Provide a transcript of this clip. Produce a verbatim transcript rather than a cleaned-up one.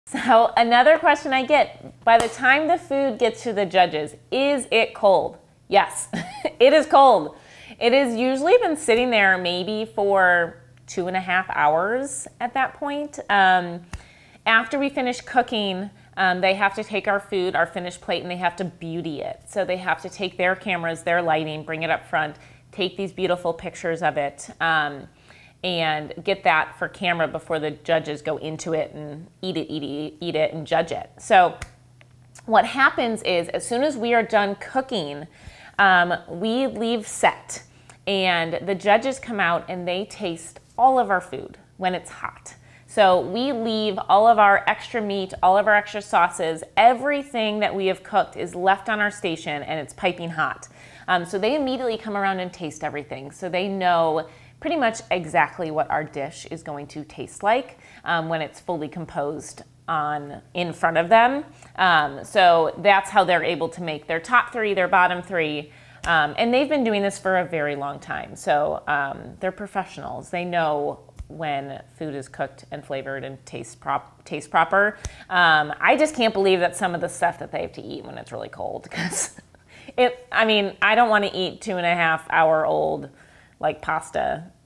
So another question I get, by the time the food gets to the judges, is it cold? Yes, it is cold. It has usually been sitting there maybe for two and a half hours at that point. Um, after we finish cooking, um, they have to take our food, our finished plate, and they have to beauty it. So they have to take their cameras, their lighting, bring it up front, take these beautiful pictures of it, um, and get that for camera before the judges go into it and eat it, eat it, eat it, and judge it. So what happens is, as soon as we are done cooking, um, we leave set, and the judges come out and they taste all of our food when it's hot. So we leave all of our extra meat, all of our extra sauces, everything that we have cooked is left on our station and it's piping hot. Um, so they immediately come around and taste everything. So they know pretty much exactly what our dish is going to taste like um, when it's fully composed on in front of them. Um, so that's how they're able to make their top three, their bottom three. Um, and they've been doing this for a very long time. So um, they're professionals. They know when food is cooked and flavored and taste prop taste proper. Um, I just can't believe that some of the stuff that they have to eat when it's really cold, because it, I mean, I don't want to eat two and a half hour old like pasta